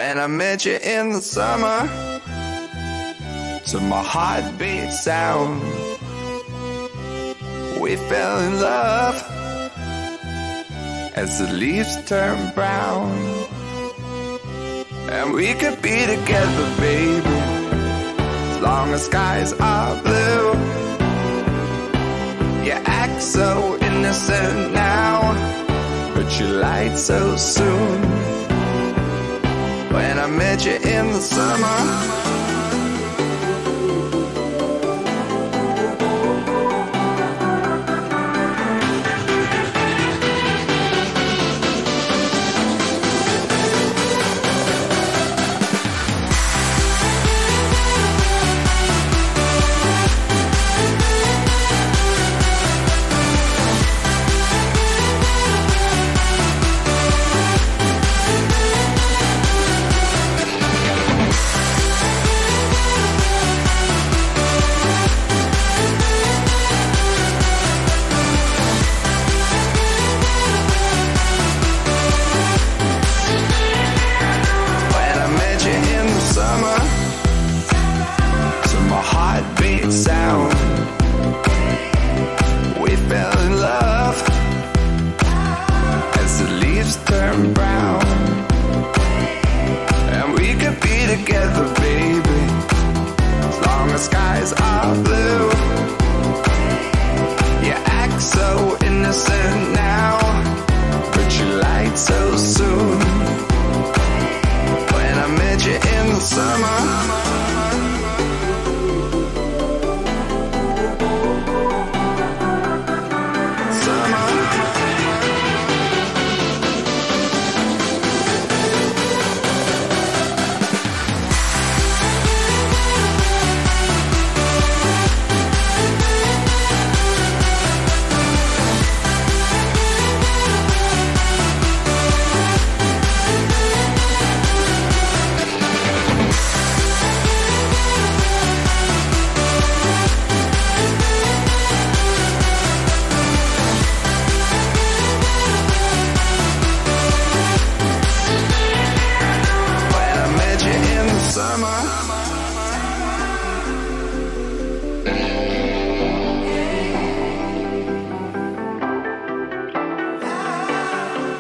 When I met you in the summer, to my heartbeat sound, we fell in love as the leaves turn brown. And we could be together, baby, as long as skies are blue. You act so innocent now, but you lied so soon. When I met you in the summer, heartbeat sound, we fell in love as the leaves turn brown. And we could be together, baby, as long as skies are blue. You act so innocent now, but you lied so soon. When I met you in the summer,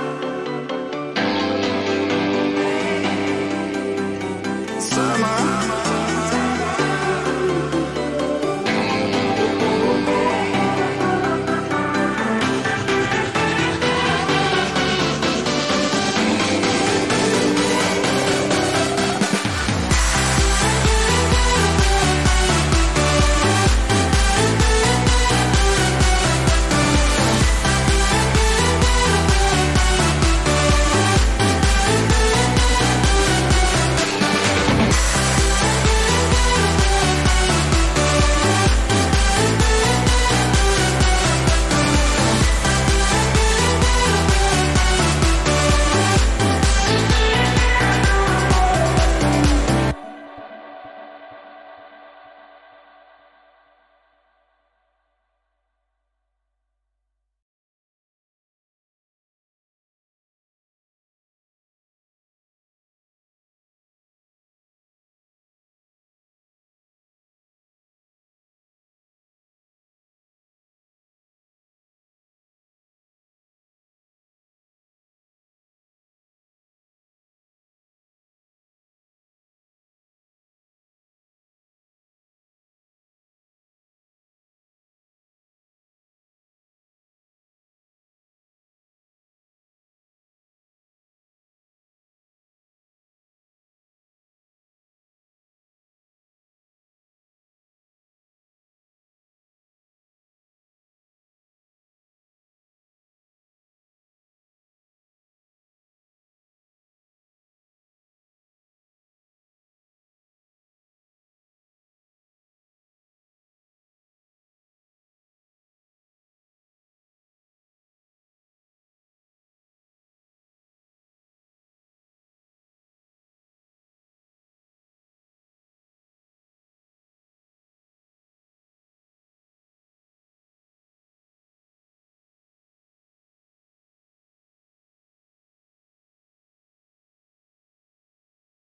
summer.